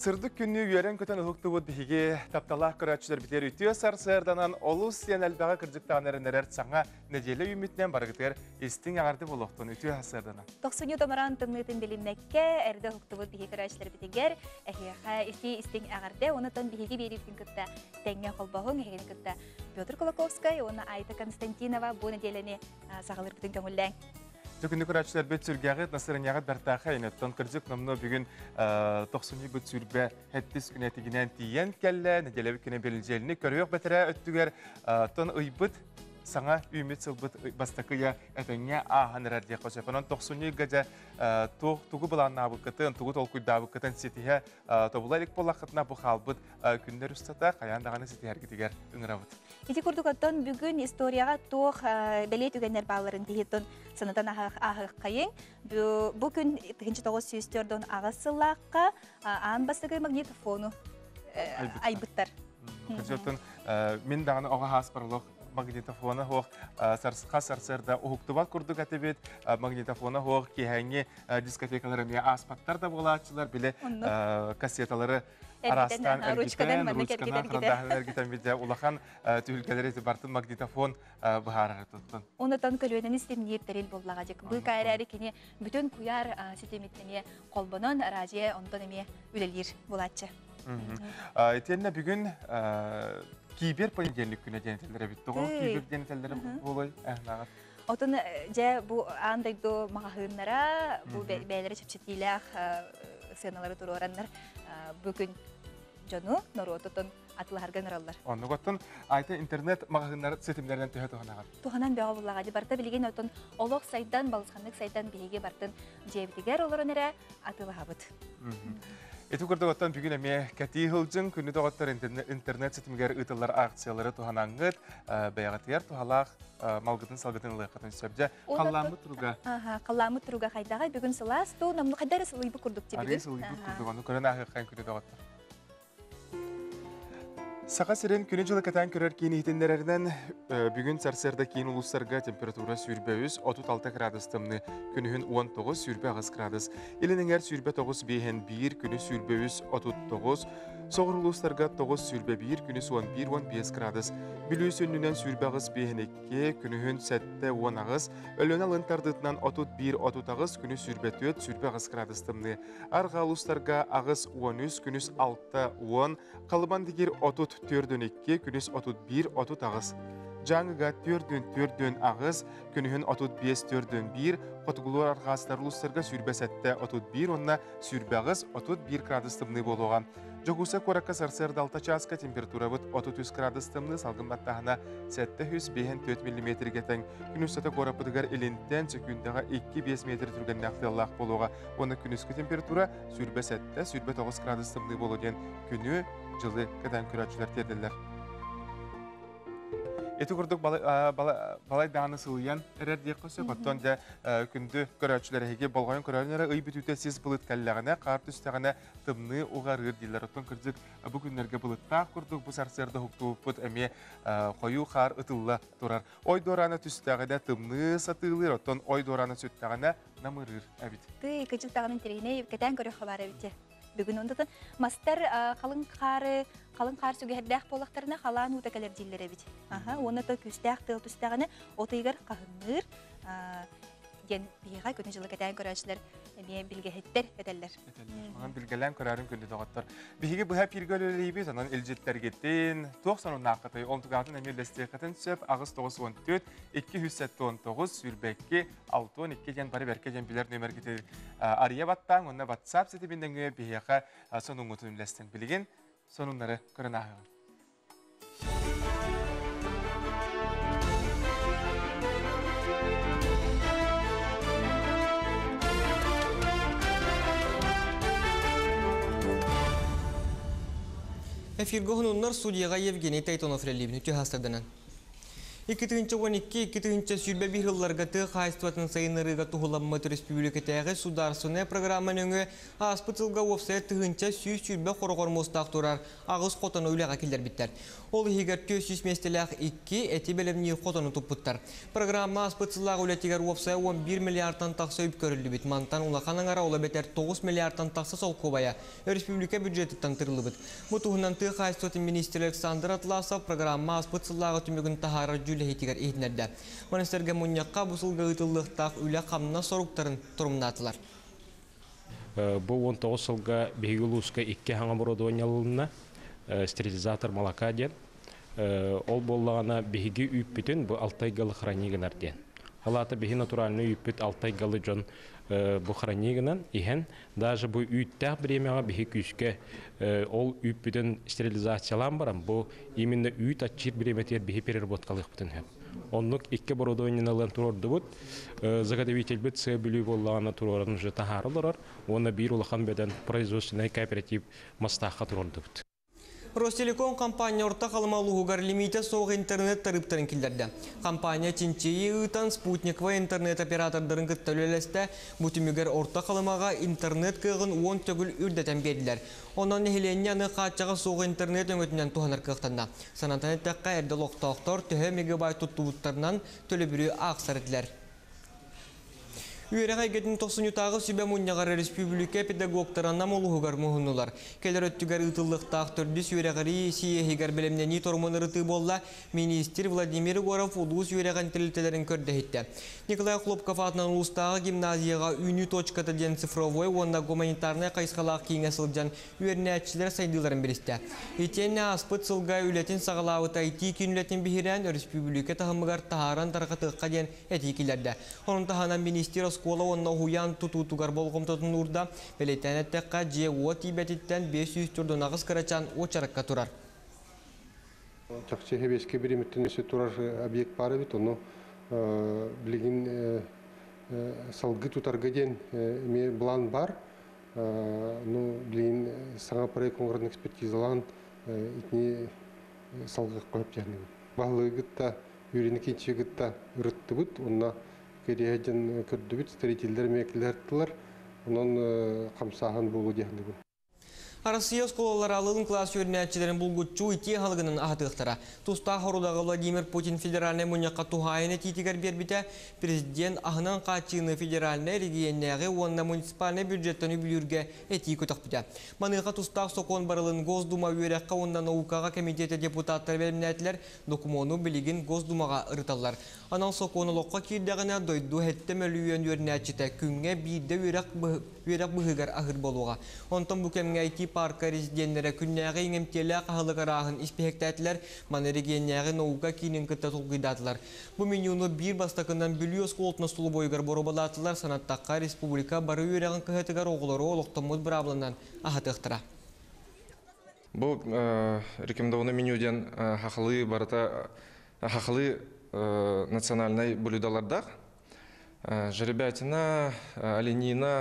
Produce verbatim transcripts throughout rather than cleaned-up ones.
Сырдык күнні үйерен көтен ұлықты бұд бігі тапталақ күрәтшілер бітер үйтіе сарсырданан олыс сен әлбәға кірдіктағанарын әрәр саңа неделі үмітінен барғытыр естің ағарды болуқтың үйтіе сарсырданан. тоқсан томаран тымнытын білімнәкке әрді ұлықты бұд бігі күрәтшілер бітігер әхеға есті естің ағарды онытын бігі берілген күтті тәңген қолбағын әхеген күтті Петр Кулаковскай, оны Айта Константинова бұл неделені сағалыр бүтін көңілден. Жүкінді күрәтшілер бет сүргәғыт, насырын яғыт бәртақы айнеттон кірдік номны бүгін тоқсыны бүт сүрбә әттіс күнәтігінен тиен кәлі, неделебі күні белінжеліні көріөк бәтірі өттігер тон ұйбыт саңа үміт сылбыт бастақыя әтіңе ағаныр әрде қосып. Онын тоқсыны ғажа тұғы бұланна бұқытын, тұғы толқүйда бұқытын сетіге тобылайлық болақытына бұқалбыт күндер үстата қаяндағаны сеті әргетігер үңірабыт. Ити күрдүгөттөн бүгүн историяга тоох белет үгенер балларын тиһиттон санатан ахык кайын. Бу күн тыгынчы тогуз сүйүстөрдөн агасылакка аан бастыгы магнитофону айбыттар. Көзөтөн мен даганы ага хаспарлык магнитофона хох сарсқа сарсырда ухуктубат курдук атебет магнитофона хох кихәңе дискотекалары мен аспаттар да булачылар биле кассеталары арастан ручкадан ручкадан кырдагын эргитен биде улахан түлкелери бартын магнитофон бахарары туттун. Онотон көлөнөн истемниеп терел боллага жек. Бу кайрары кини бүтүн куяр системитеме колбонон радио ондон эме үлелир булачы. Этенне бүгүн кибер понедельник күнү денетелдери битти го. Кибер денетелдери болой ахнагат. Отон же бу андайдо магахыннара бу бәйләре чепчетиләх сценалары турураннар бүгүн жону норототон атларга нараллар. Онны готтон айта интернет магазиннары сетимдерден төһө туханагат. Туханан бәга буллага ди барта билген отон олог сайттан балысханлык сайттан биге бартын жебитигер олорон эре атылабыт. Эти көрдөгөттөн бүгүн эме кати хылжың күнү тоготтор интернет сетимгер ытылар акциялары туханаңгыт бәягатыяр тухалак малгытын салгытын лыйкатын сөбжө калламы туруга. Аха, калламы туруга кайдага бүгүн сылас ту намны кайдары сылыбы курдук тебүгүн. Ари сылыбы курдук, аны көрөн акыккан күнү тоготтор. Сақа сирен күні жылы катан көрер кейіні хитендерерінен бүгін сарсерда кейін улустарға температура сүрбе үз отыз алты градус тымны, күнігін он тоғыз сүрбе ағыз градус. Елінің әр сүрбе тоғыз бейхен бір, күні сүрбе үз отыз тоғыз, соғыр улустарға тоғыз сүрбе бір, күні он бір он бес градус. Білі сөнінен сүрбе ағыз бейхен екі, күнігін сәтті он ағыз, өлін алын тардытынан отыз бір отыз ағыз, күні сүрбе төрт сүрбе ағыз градус тымны. Арға улустарға ағыз он үз, күні алты он, қалыбан дегер отыз төрдөн екі, күніз отыз бір отыз ағыз. Жаңыға төрдөн төрдөн ағыз, күнігін отыз бес төрдөн бір, қотығылуар арғастар ұлыстарға сүрбе сәтті отыз бір, онына сүрбе ағыз отыз бір градус тымны болуған. Жоғуса қораққа сарсырда алты часқа температура бұд отыз үш градус тымны салғын баттағына сәтті жүз бес төрт миллиметр кетен. Күніз сәті қорапыдығар елінттен секундаға екі бес метр түрген нақтылақ болуға. Оны күнізгі температура сүрбе сәтті сүрбе тоғыз градус тымны болуген күні жылы кәдән күрәтшілер терділер. Эти күрдік балай дағаны сылыян әрер дек қосы, қоттон да күнді көрәтшілер әйге болғайын көрәлінері ұй бүтуті сіз бұлыт кәліліғіне, қарты үстіғіне тымны ұғарыр дейлер. Оттон күрдік бұл күндерге бұлыттақ күрдік, бұл сарсерді хуқтуы бұд әме қойу қар ұтылла тұрар. Ой дораны түстіғіне тымны сатылыр, оттон ой дораны сөттіғіне намырыр әбіт. Ты кәчілтағының терегіне кәтән көрі қабар әбіте. Бүгін ондатын мастер қалың қары, қалың қар сүгердәқ болақтарына қалан ұтакалар дейлер әбіт. Оны да күстәқ тыл түстәғіне отыйғар қағыныр. Ген бейға көтін жылы кәтән көрәшілер білгехеттер әдәлілер. Оған білгелән көрәрін күнді доғаттар. Бейге бұға пиргөлі анан елжеттер кеттен тоқсан он ақытай он тоғыз әмелесте қатын сөп ағыз тоғыз он төрт екі жүз он тоғыз сүрбәкке алты он екі ден бары бәрке ден білер нөмір кетер ария баттан, онына ватсап сеті бенденге бейға соның ұтын үлестен білген соныңлары көрін ағығын. Эфирге хунуннар судьяга Евгений Тайтонов релибин үтü хастырданан. икки он икки икки сүрбе бир жылларга тык хайстватын сайынырыга тухуламмыт республикатагы сударственная программаның аспытылга офсет тыгынча сүйс сүрбе хорогор мустак турар агыс котону үлага келдер биттер. Ол хигер төс жүз местелях икки эти белемни котону туппуттар. Программа аспытылга үлетигер офсе он бир миллиардтан такса үп көрүлдү бит. Мантан улаканаңара ула бетер тогуз миллиардтан такса сол кубая республика бюджеттен тырылыбыт. Бу тугунан тык хайстватын министр Александр Атласов программа аспытылга түмөгүн тахара жүлехитигер ихнерде. Монастерге муньякка бусылга ытыллыктак үле камна соруктарын турумнатылар. Бу он тогуз жылга бегилуска икки хаңа бородонялына стерилизатор молока ден. Ол боллагана беги үппүтүн бу алтай галы хранигинар ден. Алата беги натуральный үппүт алтай галы жон бу хранигинан ихен даже бу үттәк бремяга беги күскө ол үппүтүн стерилизациялан барам. Бу именно үт ачир бреметер беги переработкалык бүтүн хеп. Оннук икки бородонялан турордубут заготовитель бит себилүү боллагана турорун же тахарылар. Оны бир улахан беден производственный кооператив мастаха турордубут. Ростелеком компания орта халмалугар лимита соғы интернет тарыптарын келдерді. Компания Чинчии ұтан спутниковый интернет оператордарын күттөлелесті бұтымегер орта халмаға интернет кығын он төгіл үрдетен берділер. Онан нехиленияны қатчаға соғы интернет өңетінен туғанар кықтанда. Санатан әттәққа әрді лоқтақтар түхі мегабайт тұттуыттарынан төлі бүрі ақсарыдылар. Үйерәғай гетін тоқсын ютағы сүбе мұньяғары республика педагогтарына молуғығар мұхынылар. Келер өттігер ұтылықтақ түрдіс үйерәғари сиехігер білімнені тормын ұрыты болла министр Владимир Горов ұлыс үйерәған тілітелерін көрді етті. Николай Хлопков атынан ұлыстағы гимназияға үйні точката ден цифровой, онда гуманитарная қайсқалақ кейінге сылжан үйеріне әтшілер сайдыларын берісті. Етені аспыт сылға үлетін сағалауыта ити күнілетін бігірен республика тағымығар тағаран тарқатыққа ден әтекелерді. Оның тағанан министр школа онна хуян тутутугар болгомтотун урда белетенеттекка же отибетиттен беш жүз турдун агыс карачан очаракка турар. Чакче хебеске биримиттен эсе турар объект бар бит, ону билигин салгы тутарга ден ме план бар. Ну билигин саңа проект конкретный экспертизалан итни салгы коюп жерни. Баглыгытта юридикичигитта үрүттүбүт, онна кереяжен көрдүбүт строительдер мекелердилер, онон камсахан болу дегендигин. Россия школалар алын класс үйренәтчілерін бұлгүтчу ити халығының ағытықтыра. Туста хорудағы Владимир Путин федеральный мұняққа тухайыны титігер бербіте президент ағынан қатчыны федеральный регионнағы онна муниципальный бюджеттен үбілерге әти көтіқ біте. Маныға тустақ соқон барылын Госдума үйрәққа онда наукаға комитеті депутаттар бәрімнәтілер докумону білігін Госдумаға ұрыталар. Анал соқоны лоққа кердіғіне дойду әттім әлуен үйренәтчіті күнге бейді үйрәқ бұғығар ағыр болуға. Онтан бүкемге әйті парка резиденттері күннәғі еңемтелі қағылығарағын іспехтәтілер маны регионнәғі науға кейінен күтті тұлғидатылар. Бұл менюны бір бастақынан бүлі өсколтына сұлы бойығар борубалатылар санаттаққа республика бары үйрәғін көхетігер оғылары олықтымыз бір аблынан ағатықтыра. Бұл рекомендованы менюден хақылы барыта хақылы национальный блюдалардақ. Жеребятина, оленина,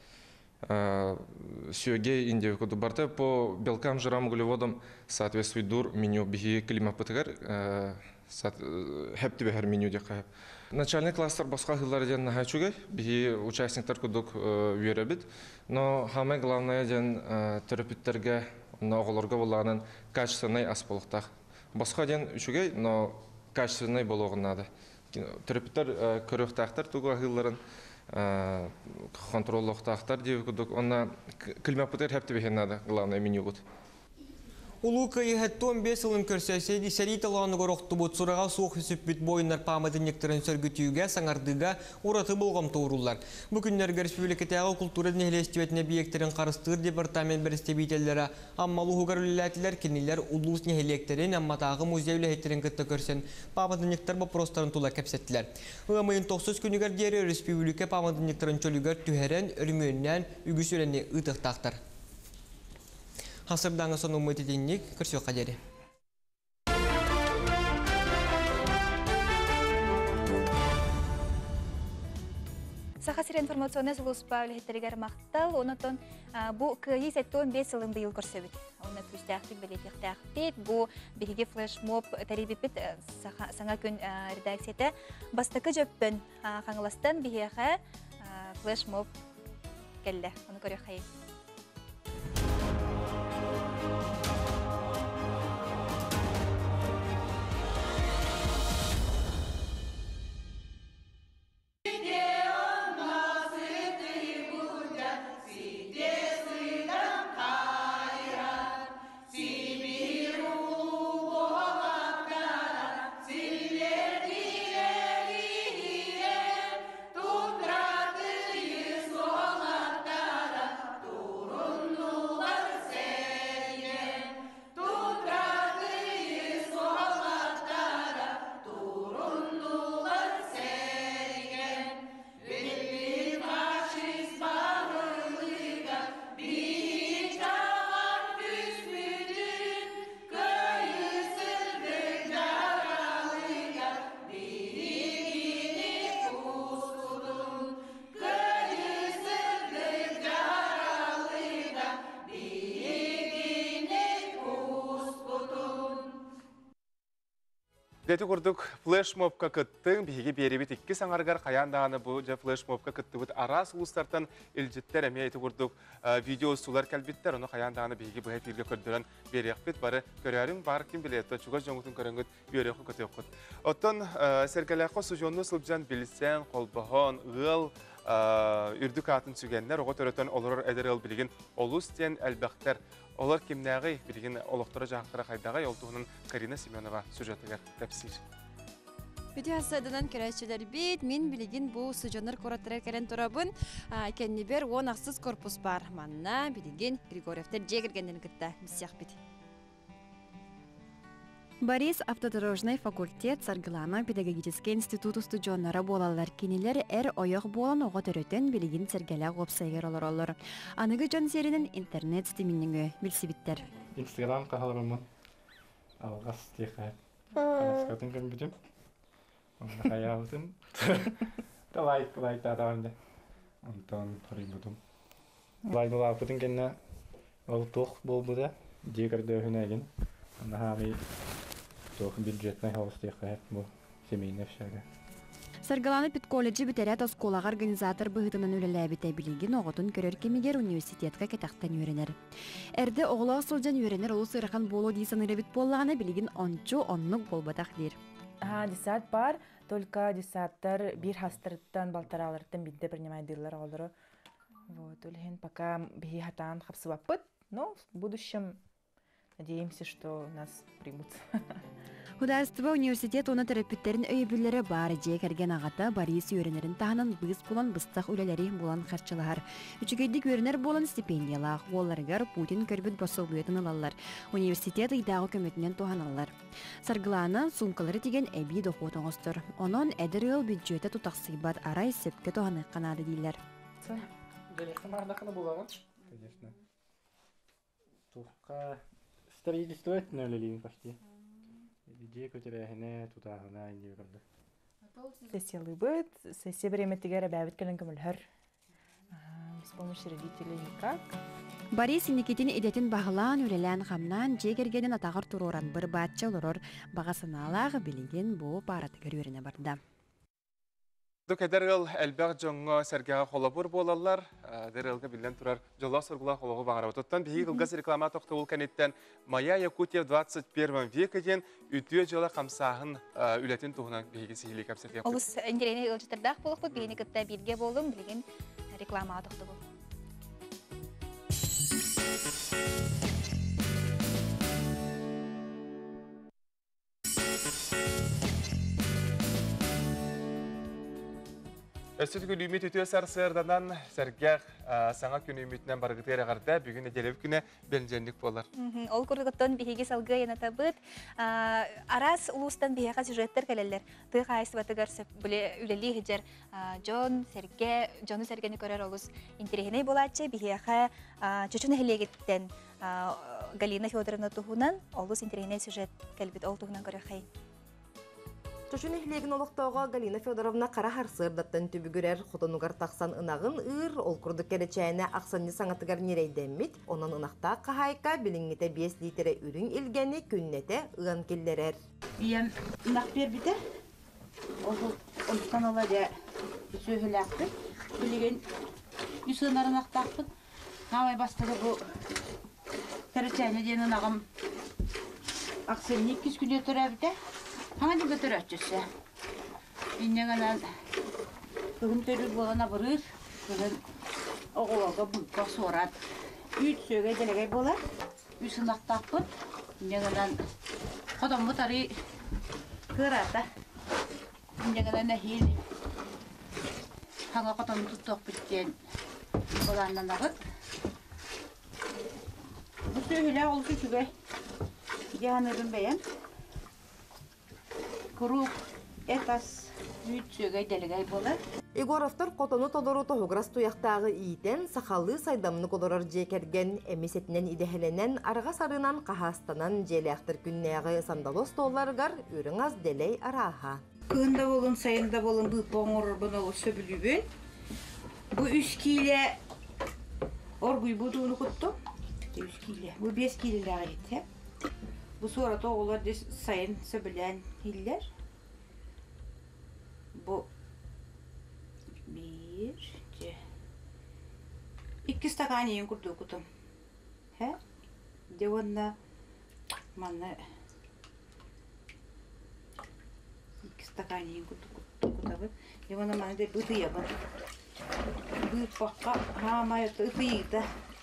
сёге индия коду барта по белкам, жирам, углеводам соответствует дур меню биги климапытыгар хептибехер меню дека. Начальный кластер басқа хиллар ден нахачугай биги участниктар кудук үйрәбит, но самое главное ден терапевттерге на оголорга болганын качественный асполықтақ. Басқа ден үшугай, но качественный болуғын надо. Терапевттер көрөктақтар туга хилларын контроллоқтақтар деп кудук, онна климапытыр хептибехер надо, главное меню гуд. Улука ехеттон бесілін көрсесейді сәриталаны ғороқты бұд сұраға соқ үсіп бүт бойынар памады нектерін сөргітіуге саңардыға ұраты болғам тоғырулар. Бүкіндерге республикатағы культура нехелестіветіне биектерін қарыстығыр департамент бірістебейтелері аммалы ғығар үліләтілер кенелер ұлыс нехелектерін амматағы музей үләхеттерін күтті көрсен памады нектер бапростарын тула кәпсеттілер. Үғамайын тоқсыз күнігер дері республика памады нектерін чөлігер түхерен үрмөннен үгіс өрені ұтықтақтар. Hasırdanı sonu mütedinlik kürsü kaderi. Сахасыр информационный злоспа үлхеттерігер мақтал, онытын бұл күйі сәтті он бес жылын бұйыл көрсөбіт. оны күстәхтик белетехтәхтик бу биһиге флешмоб тарибипит саңа күн редакцияте бастыкы җөппен хаңластан биһиге флешмоб келле. Оны көрәхәй. Дети курдук флешмобка кыттың биһиги берибит икки саңаргар каяндаганы бу же флешмобка кыттыбыт арас улустартан илжиттер эме эти курдук видеосулар калбиттер ону каяндаганы биһиги быһа тирге көрдөрөн берекпит бары көрөрүң бар ким билет чуга жоңутун көрөнгөт үйрөкө көтөккут. Оттон сергелеко сужонну сылжан билсен колбохон ыл үрдүк атын сүгеннер ого төрөтөн олорор эдерел билигин олустен элбектер олар кимнәгы билигин олоктора жактыра кайдага йолтугунун Карина Семенова сюжетигер тәпсир. Видеосыдынан көрәчелер бит, мин билигин бу сужонор кораттырар керен турабын, кеннибер он аксыз корпус бар. Манна билигин Григорьевтер жегергенден кытта миссияк бит. Борис автодорожный факультет Саргылана педагогический институт студионнары болалар кинилер эр оёк болан ого төрөтен билигин сергеле гопсайгер олор олор. Аныгы жон серинин интернет стиминингө билсибиттер. Инстаграм кахаларымын. Алгас тиха. Каскатын көмбүтүм. Онда каябытын. Талай талай тарамда. Антон прибудум. Лайдыла путин кенне ол тох болбуда. Дегерде хүнәген. Анда хами тох бюджетный холстеха бу семейный шага. Саргаланы пит колледжи битерет осколага организатор быгытынан үлеләбите билигин оготун көрөр кемигер университетка кетактан үйренер. Эрде оглоо сылжан үйренер улус ырхан болу дейсен ырабит боллаганы билигин ончу оннук болбатак дер. Ha, десят бар, только десяттар бир хастырыттан балтараларыттан бидде принимайдылар олары. Вот, улхен пока бихи хатан хапсыбаппыт, но в будущем надеемся, что нас примут. Худайство университет оны терапевттерин өйбүллері бар жек эрген агата Борис үйренерин таханан быз болан быстах үлелери болан харчылар. Үчүгейдик үйренер болан стипендиялар, оларгар Путин көрбүт басылбыйтын алалар. Университет ыйдагы көмөтүнен туханалар. Саргыланы сумкалары тиген эби дохотон остор. Онон эдер ыл бюджеты тутаксыйбат арай сепке туханы канады дейлер. Конечно, мардахана булаган. Конечно. Тухка строительство нулевым почти. Идея, которая не туда, она не верно. Сессия лыбыт, сессия время тигара бәвит кален көмөлһөр. Без помощи родителей никак. Борис Никитин идетин баглан үлелән хамнан жегергенен атагар туроран бір батча олорор багасыналар билеген бу паратыгар үйрене барда. Дук эдерел элбек жоңго сергега холобур болалар, дерелге билен турар жолла соргула хологу багара. Тоттан биги кылгас реклама токто бул канеттен Моя Якутия в двадцать первом веке ден үтүө жола камсаһын үлетин туһунан биги сихили капсетеп. Олус индирене ылжытырдак болуп, бигини кытта бирге болдум, билген реклама токто бул. Өстүт күн үміт үтіе сарсырданан сәргәқ саңа күн үмітінен барғытыр ағарда бүгін әделев күні бәлінженлік болар. Ол күрдіғыттон біхеге салғы ената бұд. Арас ұлыстан біхеға сюжеттер кәлелер. Тұйық айсы батығар бүлі үлелі хеджер Джон, Серге, Джону Сергені көрер олыс интерегеней болатшы біхеға чүчін әхілегеттен Галина Федоровна тұхунан олыс интерегеней сюжет кәлбет ол тұхунан көрер қай. Чочун ихлегин олықтауға Галина Федоровна қара харсырдаттан түбігірер хотонугар тақсан ынағын ыр, ол күрдік кәречайына ақсанны саңатыгар нерейдеммит, онын ынақта қахайка біліңгіте бес литре үрін илгені күннете ыған келлерер. Ием ынақ бербіті, олықтан оладя сөйіләқті, білеген үсінар ынақтақпын. Намай бастығы бұл кәречайына ден ынағым ақсанны еккіз күнде тұра біті. Хана дебе төрәтчесе. Иннегенен бүгін төрүр болана бұрыр, бүгін оғылауға бұлтқа сорат. Үйт сөге делегей болар, үйсінақтақпын. Иннегенен қодамы тары кырата. Иннегенен әхел хаңа қодамы тұттық біткен боланнан ағыт. Бұл сөйлі олысы сөге жағанырын бәйім. Круг этас үйтсөге делегей болар. Егоровтар котону тодору тоғығырас туяқтағы ийтен сақалы сайдамны колорар жекерген эмесетінен идехеленен арға сарынан қахастанан желяқтыр күннеғі сандалос толарғар үрің аз делей араға. Кығында болын, сайында болын бұл поңыр бұны осы білюбен. Бұл үш кейле оргуй бұдуыны құтты. Үш кейле. Бұл бес кейлелер етті. Бұл sonra toğular sayın söbülen hiller. Bu bir, iki stakan yiyin kurdu kutum. He? Devonda mana iki stakan yiyin kurdu kutum. Devonda mana de bıdı yaban. Bıdı bakka ha mayatı ıtıydı.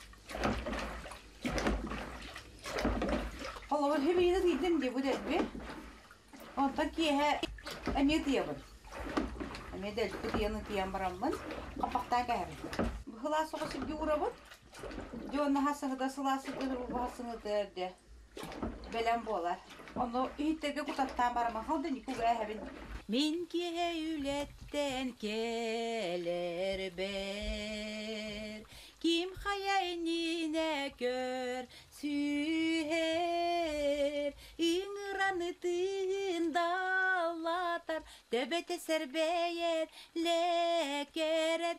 Allah hep yine gittim diye bu derbi. Ondan ki he emi diyabın. Emi de diyanı diyan baramın. Kapakta geldi. Bu hıla soğusu uğrabın. Diyorna hasını da sılası kıdır bu hasını derdi. Belen bolar. Onu hittege kutattan baramın. Halda niku gaya hebin. Min ki he ületten keler ber. Kim hayalini gör süher, İngranıtın dağlatar, döbete serbeyer, lekerer,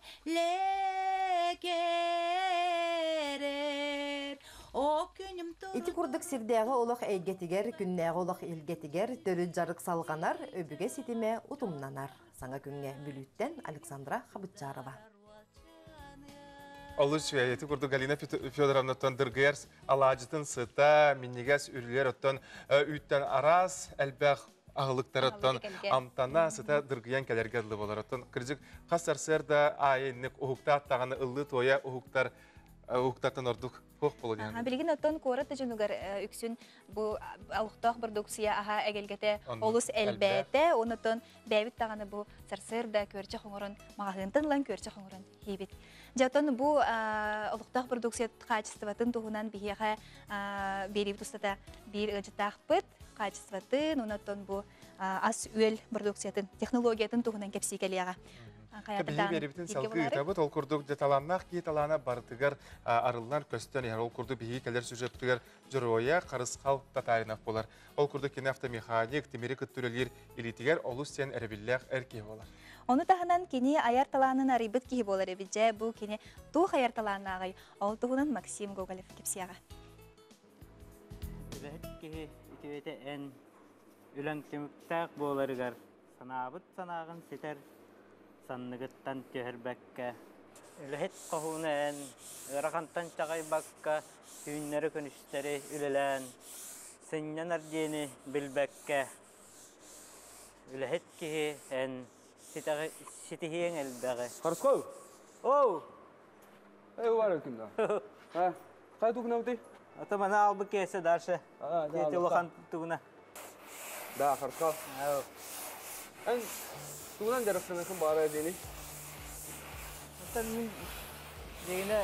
lekerer. O günüm turu... İti kurduk sirdeği olaq eygetiger, künnäği olaq ilgetiger, törü jarık salganar, öbüge sitime utumnanar. Sana künge Bülütten Alexandra Xabıtçarova. Olur süyayeti kurdu Galina Fyodorovna'tan dırgıyarız. Alacıtın sıta, minnigas ürüler ottan, üytten aras, elbaq ağılıktar ottan, amtana sıta dırgıyan kelergedli bolar ottan. Kırıcık qasar serda ayinlik uhukta attağını ıllı toya uhuktar, uhuktartan orduk hoq bolu yani. Bilgin ottan kora tecrünugar üksün bu alıqtaq produksiya aha egelgete olus elbette, onutun bäbit tağını bu sarserda körçe xoңорun, mağahıntın lan körçe xoңорun hibit. Jatan bu alıqtaq produksiya kачестватын туһунан биһиха берип тустата бир ыжытақпыт качестватын, онутун bu as üel produksiyатын, технологиятын туһунан кепсикелияга. Tabii beribtin salgı tabut ol kurduk detalanmaq ki talana bartıgar arıllar köstön yer ol kurdu bihi keler süjettigar joroya qarısqal tatayınaq bolar. Ol kurdu kine avtomexanik temiri küttüreler ilitiger olus sen erebillah erkek bolar. Onu tahanan kini ayar talanın aribit ki bolar ebije bu kini tuh ayar talanağay ol tuhunan Maksim Gogolev kepsiyaga. Evet ki itivete en ülen temiktak bolarıgar sanabıt sanağın seter sanныгыттан төһөрбәккә үләһет кохунен ырахантан чагайбакка күннәре көнүстәре үлелән сеннән ардени билбәккә үләһет ки эн ситәгә ситиһен элбәгә Харсков оу эй вар кимдә ха кай тугна бити ата мана албы кесе дальше а да эти лохан тугна да Харсков ау эн тугнан жарыктан ким бара дени ата мин дегене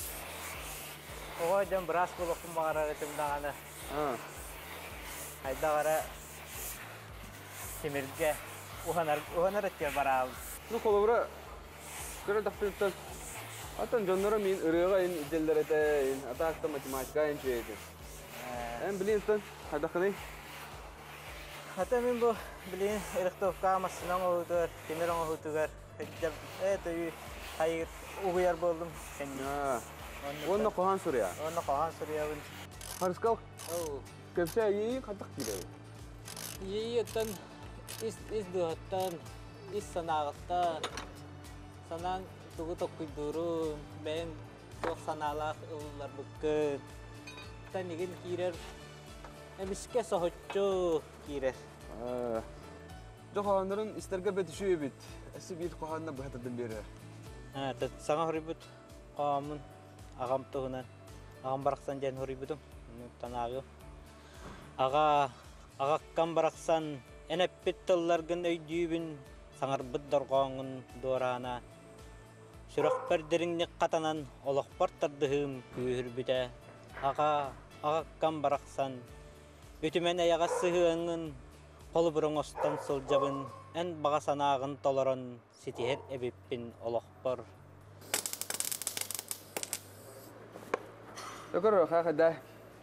ойдан брас болуп бара этимдаганы а айдагара семирге уханар уханар этке барабыз ну колобра көрө тактыктан атын жоннора мен ырыга ин иделдерете ин атакта математика ин чейди эн билинтен хадакны Hata min bu bilin elektrofka masından oğutugar, demir oğutugar. Hecep, evet öyle hayır uyar buldum. Ha. Onu kohan soruya. Onu kohan soruya ben. Harskal. Oh. Kepse iyi katak gidiyor. İyi yatan is is duhatan is sanağıta sanan tugu tokku durun ben çok sanalak ıllar bıkkın. Tan igin kirer emiske sohutçu kirer. Ah. Dokanların isterge betüşüyor bit. Esi bir kohanna bahatadan beri. Ha, tat sana horibut. Kamun agam tuhunan. Agam baraksan jan hoributum. Tanagyo. Aga aga kam baraksan enepit tıllargın öydüğün sangar bıddorgağın dorana. Sürak perderin katanan olakpar taddığım büyürbüte. Aga aga kam baraksan ütümen ayağa sığığın kolu burun ostan sıljabın en bağa sanağın tolaran sitiher ebippin olakpar. Dokor kaka dah.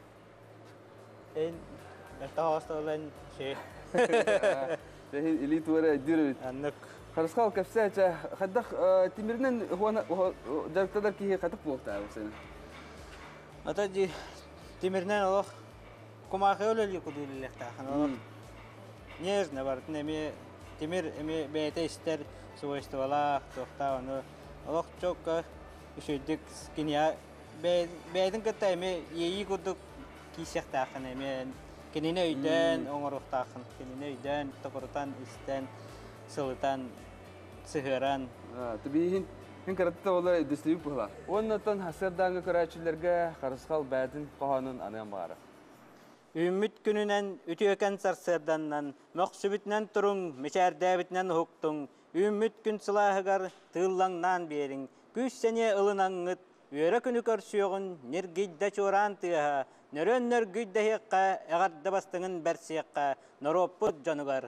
En Eta hasta olan şey. Tehil ili tuara dürüt. Anlık. Harskal kepse aja kadak timirnen huana direktör ki kadak bulta sen. Ata di timirnen Allah kumahe öyle yukudul lekta. Nyer ne var ne mi timir mi bete ister suvaştı valla dokta onu. Allah çok üşüdük kinya be beden kata mi yeyi kuduk kisah tahan mi kinine öden ongoruh tahan kinine öden tokorutan isten sultan seheran. Tabii hin hin karatta ola distribüt pula. Ondan hasırdan karaçilerge harskal badin kohanın anam var. Ümit gününen ütüyöken sarsırdannan, maksubitnen turun, meşerdabitnen huktun, ümit gün sılahıgar tığıllannan berin, güç sene ılınanıt, üyere günü körsüyoğun, ner gidda çoran tığa, nörön nör gidda hekka, eğarda bastığın bersiyekka, noroput canıgar.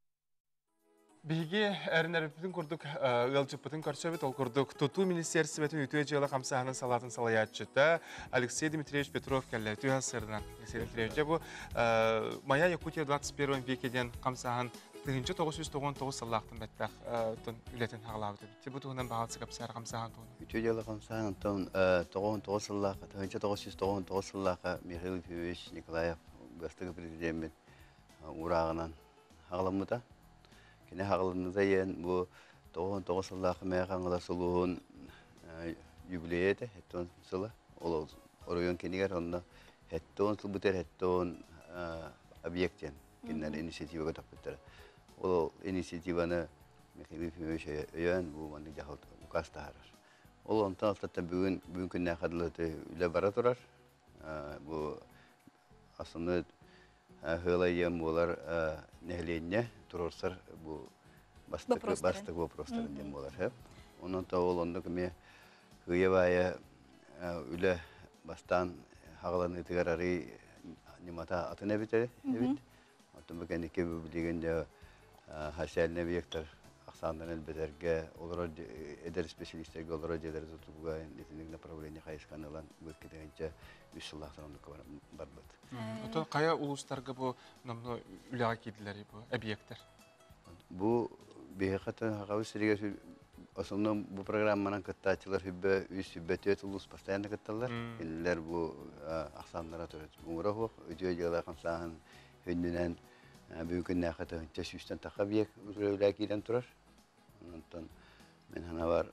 Биги әрінәріппетін күрдік, ғылчыппетін көрсөбет, ол күрдік Тұту Министерстветін үтуе жылы қамсағының салатын салаятчыта Алексей Дмитриевич Петров кәлі үтуе асырынан. Алексей Дмитриевич, бұл Мая Якутия двадцать первом векеден қамсағын тыгынчы тоғыз жүз тоғыз тоғыз саллақтың бәтпәқ үлетін ғалауды. Бұл тұғынан бағалысы қапсары қамсағын тұғын. Үтуе жылы қамсағын тұғын тоғыз тоғыз саллаққа, тыгынчы тоғыз жүз тоғыз тоғыз саллаққа Михаил Ефимович Николаев гастығы президент урағынан ғаламыда. Kene haqlınıza yen bu toğun toğuz sılaqı məğanğıla suluğun yübleyete, hetton sıla. Olu oruyon keniger onda hetton sılı biter, hetton obyektyen. Kenler inisiyativa götüp bitir. Olu inisiyativаны Mikhail Efimович öyen bu manı jahut ukasta harar. Olu ondan altta bugün bugün günne qadılıtı üle bara turar. Bu aslında Hılayım bolar nehliğine turursar bu bastık bastık vопростарын diyeyim bolar hep. Onun da olanda kimi hıyavaya üle bastan hağlanı tıgararı nimata atına biter. Evet. Atın bakın ki bu bilginde haşel nebiyektir. Aksandan elbederge olur eder spesialistlerge olur eder tutuğa nitelik направление hayışkanılan bu kitence üç yıllar sonra barbat. Ото кая улустарга бу намно үлага кидилери бу объекттер. Бу бехата хагавы сиреге основном бу программанан каттачылар хүббе үс хүббетет улус постоянно катталар. Эллер бу аксамнара төрөт. Буңрахо өтө жала камсахан хүннен бүгүн нахата төшүстөн такабек үлага киден турар. Онтон мен хана бар.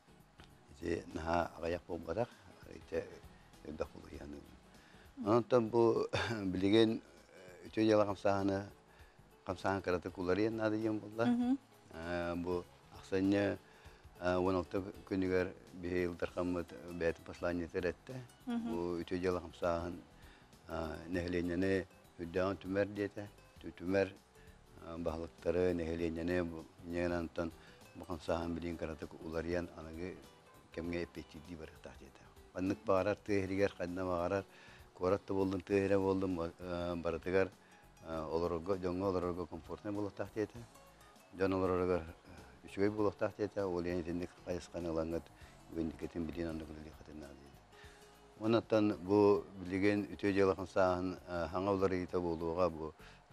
Же наха аяк болбадак. Ите бакул яны. Ondan bu bilgen üçüncü yıla kamsahını kamsahan karate kulları nadiyim bunlar. Bu aksanya on altı günler bir yıldır kamat beyt paslanya terette. Bu üçüncü yıla kamsahan nehliğine hüddan tümer diyete. Tümer bahalıkları nehliğine bu nyenantan bu kamsahan bilgen karate kulları anagı kemge epeydi barıkta diyete. Anlık bağırar tehliker kadına bağırar. Koratta buldum, tehre buldum, baratıgar olurga, jonga olurga komfortne bulup tahtiyete. Jon olurga üçüge bulup tahtiyete, oliyan itindik kayıskan olangat gündiketin bilin andıklı katına dedi. Ondan bu bilgen ütüye jalakın sahan hangi oları ita buluğa bu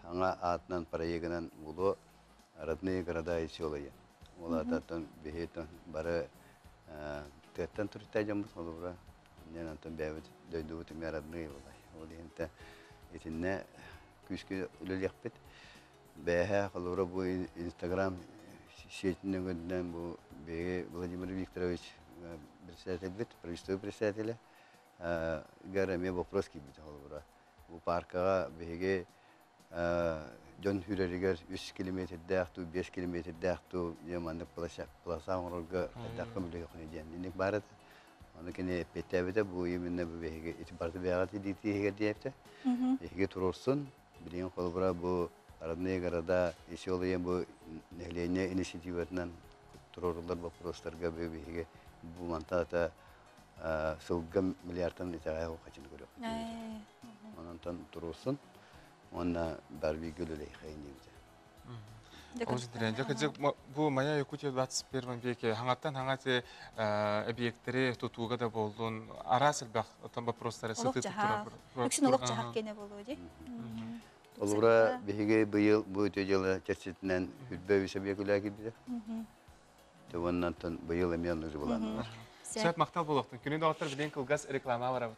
аңа атынан проегінен бұлы родные города и села я. Ола таттан бехетан бары теттен турта жамбыз олура. Мен антан бәбіт дөйді өті мен родные олай. Ол енті етінне күшкі үлілек бет. Бәйхә олура бұл Инстаграм сетінің өдінен бұл бәйге Владимир Викторович председатель бит, правительство председателя. Гара мне вопрос кибит олура. Бұл паркаға бәйге Жон хүрерігер үч километр дәқту, беш километр дәқту, емандық пласа оңырға дәққа мүлігі құны ден. Дендік барады. Оны кені петтәбіді бұл емінне бұл бәйге етібарды бәғаты дейті егер дейіпті. Бәйге тұрырсын, білген қолы бұра бұл родные города, есі олы ем бұл нәглейне инициативатынан тұрырылар вопростарға бәйге бұл мантата сылға миллиардтан етағай оқачыны көрек. Онантан тұрырсын. Онна барби гүлөлей хайнемде. Ожидырен, жакыжык бу мая Якутия двадцать первом веке хаңаттан хаңаты объекттери тутууга да болдун. Арасыл бак там вопростары сыты тура. Үксүн улук жахак кене болуу ди. Олура беге быйыл бу төжөлө чечитинен үтбөбү себекүлө киди. Төвөннөн быйыл эмен уже булан. Сәт мактал болоктун. Күнү доктор билен кылгас реклама бар.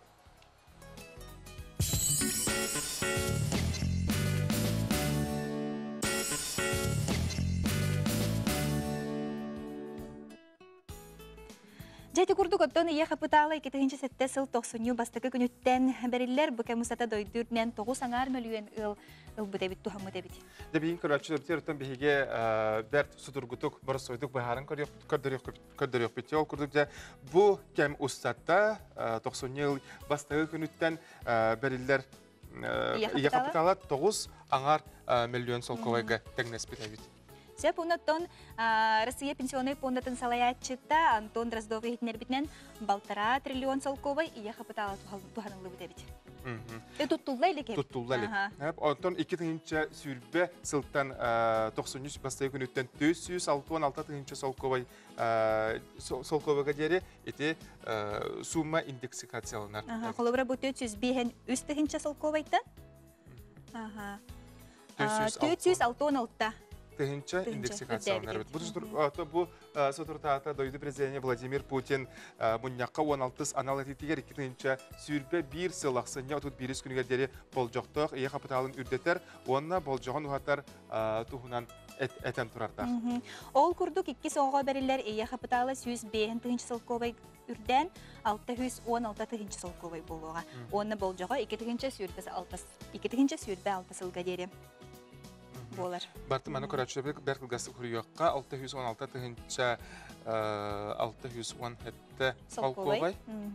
Жайты курдук оттон ия капиталы эки миң сетте сыл токсонню бастакы күнүттен бериллер бу кемусата дойдурнен тогуз аңар миллион ыл ыл бутебит тухамы дебит. Дебин көрөчүлөр тен биге берт судургутук бар сойдук бахарын көрөп көрдөрөк көрдөрөк бит ол курдук да бу кем устатта токсонню бастакы күнүттен бериллер ия капиталы тогуз аңар миллион солковайга тегнес бит. Сеп унаттон Россия пенсионный фондатын салаячыта Антон Дроздов ехтнер битнен балтара триллион солковай ия капиталы туханылы бит. Э туттуллай леке. Туттуллай. Антон эки миңинчи сүрбе сылтан токсон үч бастагы күнүттен төрт жүз алтымыш алты миңинчи солковай солковайга дери эти сумма индексикацияланар. Ага, холобра бу төрт жүз беш үч миңинчи солковайта. Ага. төрт жүз алтымыш алты Тыгынча индексикацияланар. Бу сотуртаата дойду президент Владимир Путин муньякка он алты анал этитигер эки тыгынча сүрбе бир сылаксыня отут бирис күнүгө дери болжокток ия капиталын үрдетер, онна болжогон ухатар тухунан этен турардар. Ол курдук икки соого берилер ия капиталы жүз беш тыгынчы солковай үрден алты жүз он алты тыгынчы солковай болууга. Онна болжого эки тыгынча сүрбе алты эки тыгынча сүрбе алты сылга дери. Болар. Барты маны көрәчүбек беркылгасы хүрүякка алты жүз он алты тыгынча алты жүз он жети солковай.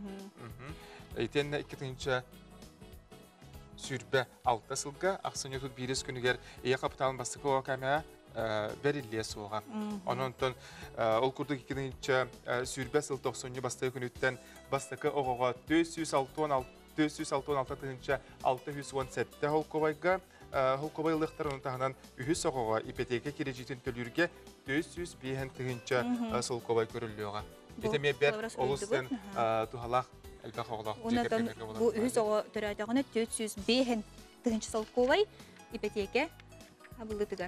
Эйтенне эки тыгынча сүрбе алты сылга аксыны тут бирис күнүгер ия капиталын бастыкы камера берилле суга. Ононтон ол курдук эки тыгынча сүрбе сыл токсонню бастыгы күнүттен бастыкы огого төрт жүз алтымыш алты тыгынча алты жүз он жети солковайга Холковай лыхтарын тағынан үхі соғуға ипотека кережетін төлірге төрт жүз беш тыгынча солковай көріліуға. Етеме бәр олыстан тухалақ әлбәқ оғылақ жекерден әгі болады. Бұл үхі соғы төрәдіғыны төрт жүз беш тыгынча солковай ипотека абылы тыгар.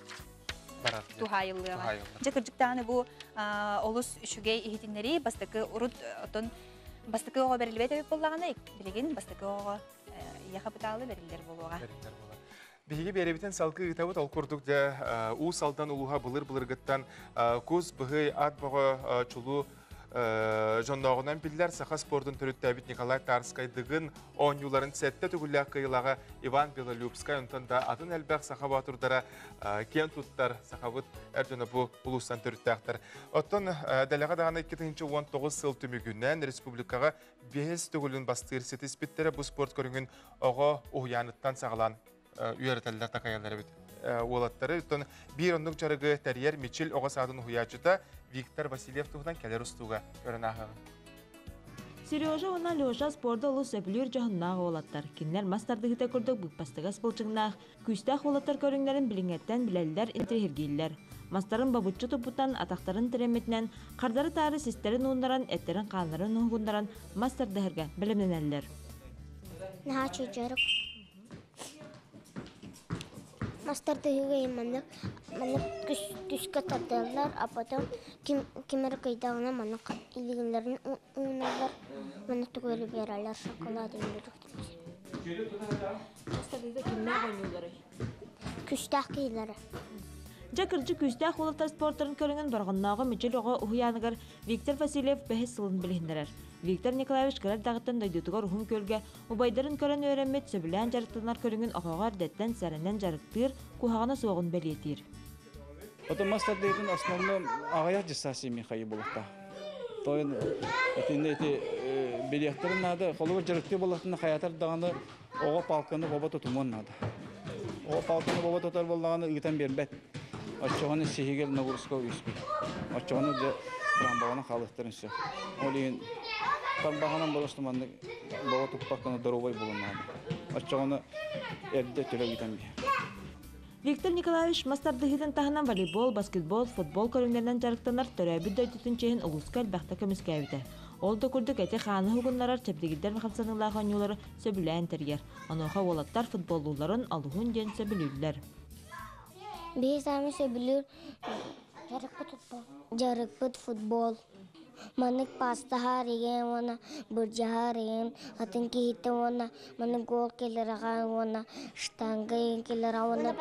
Тухайылыға. Жекіржіктаны бұл олыс үшіге ехетінлері бастықы ұрыд бастықы оға берілбет өп болағына білеген бастықы оға яқапыталы берілдер болуға. Биһиги беребитен салкы ытабыт ол курдук да у салдан улуха былыр былыргыттан көз быгы ат бага чулу жонногунан биллер саха спортун төрүттәбит Николай Тарскай дыгын он юларын сетте түгүлләк кыйлага Иван Белолюбскай онтон да атын әлбәк саха батурдара кен туттар сахабыт әрдөне бу улустан төрүттәктер. Оттон дәләгә даганы эки миң он тогуз сыл түмүгүннән республикага бес түгүлүн бастыр сетиспиттер бу спорт көрүнгөн ого уяныттан сагалан үйәртәлләр такаялары бит. Олаттары үтін бір ондық жарығы тәрьер Мичел оғасадың хуячыта Виктор Васильев туғдан кәлер ұстуға өрін ағығын. Сережа ona Леша спорда олы сөпілер жағыннағы олаттар. Кенлер мастардығыта көрдік бұқпастыға спорчыңнақ. Күстақ олаттар көріңлерін біліңеттен біләлілер интрихергейлер. Мастарын бабытчы тұпытан атақтарын тіреметінен, қардары тары сестерін оңдаран, әттерін қанларын оңғындаран мастардығырға білімнен әлілер. Мастер тыгы маннык маннык түскә тарталар, а потом кимер кайдагына маннык илгеннәрен уйналар. Маннык түгеле берәләр шоколад инде. Мастарда кимнәр уйнылары? Күстәк кыйлары. Жакырчы күстәк улуттар спорттарын көрүнгөн барганнагы мичел ого уяныгар Виктор Васильев бәһис сылын билиндерер. Виктор Николаевич кырар дагыттан дойдутугар ухум көлгө убайдарын көрөн өрөммет сөбүлән жарыктанар көрүнгөн огогар деттен сәренен жарыктыр кухагына соогун белетир. Это мастер дейтин основном агаяк жисаси михай болукта. Тойын этинде эти билеттерин надо колуга жарыкты болуктун хаятар даганы ого палканы боба тутумун надо. Ого палканы боба тутар болганы ыгытан бербет. Очоғаны сехигел нагрузка үйіспей. Очоғаны де рамбағаны қалықтырын сө. Олейін тарбағанан болыстыманды баға тұппаққаны дұрубай болынады. Очоғаны әрді төлі үйтен бей. Виктор Николаевич мастардығыдың тағынан волейбол, баскетбол, футбол көріңдерінен жарықтанар төрәбі дөйтітін чейін ұлысқа әлбәқті көміскәйбіді. Ол да күрдік әте қаны хугунларар чәбдегідер мақамсанылағы анюлары сөбілән тәргер. Ануға олаттар футболлуларын алуғын ден сөбілілдер. Бей сами сөбілір жарықпыт футбол. Манык пастаға реген, оны бұржаға реген, атын кейті оны, манык гол келер аған, оны штанға келер аған,